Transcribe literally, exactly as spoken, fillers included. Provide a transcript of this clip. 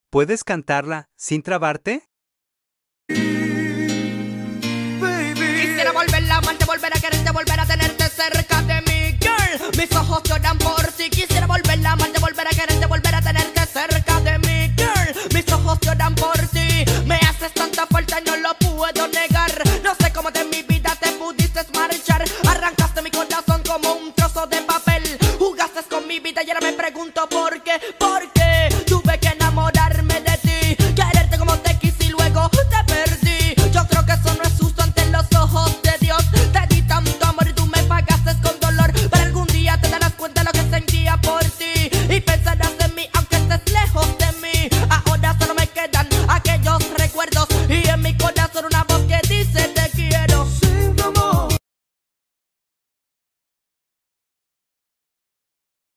¿Puedes cantarla sin trabarte? Quisiera volver a amarte, volver a quererte, volver a tenerte cerca de mí, girl. Mis ojos lloran por ti. Quisiera volver a amarte, volver a quererte, volver a tenerte cerca de mí, girl. Mis ojos lloran por ti. Me haces tanta falta y no lo puedo negar. No sé cómo de mi vida te pudiste marchar. Arrancaste mi corazón como un trozo de papel. Jugaste con mi vida y ahora me pregunto por qué, por qué.